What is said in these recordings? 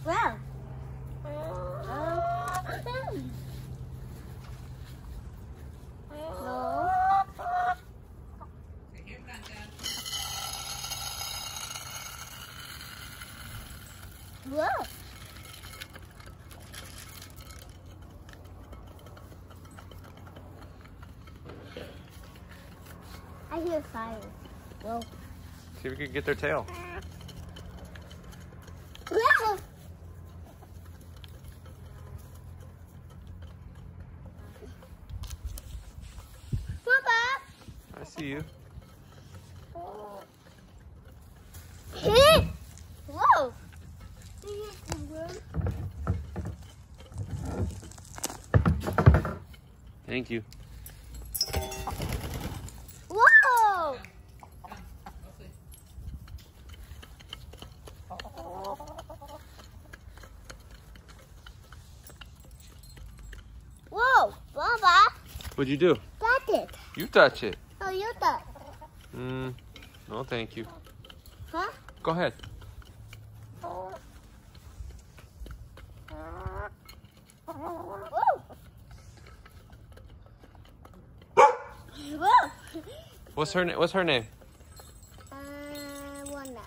Well. No. Whoa. I hear fire. Whoa. See if we can get their tail. Whoa. Papa. I see you. Whoa. Thank you. Whoa. Whoa, Baba. What'd you do? Touch it. You touch it. Oh, you touch. No, thank you. Huh? Go ahead. Whoa. Whoa. What's her name? What's her name? Wanna.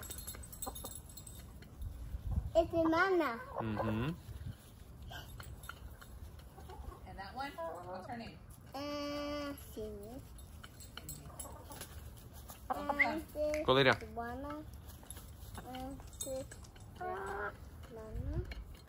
It's Imana. Mm-hmm. And that one? What's her name? Cindy. Go lay down. Wanna. This Mama.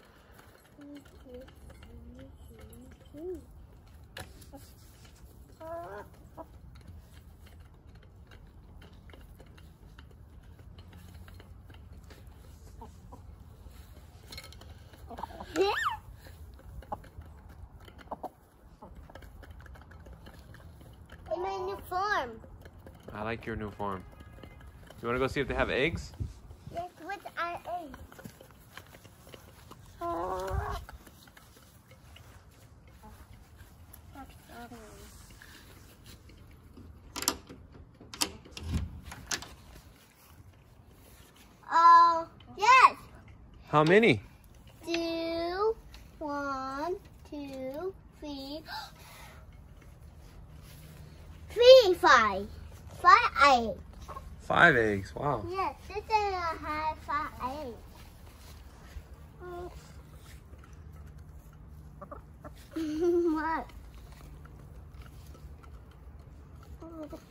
In my new form. I like your new form. You want to go see if they have eggs? Yes, with our eggs. Oh, yes. How many? 2, 1, 2, 3, 3, 5. 5 eggs. 5 eggs. Wow. Yes, this is a high 5 eggs. What?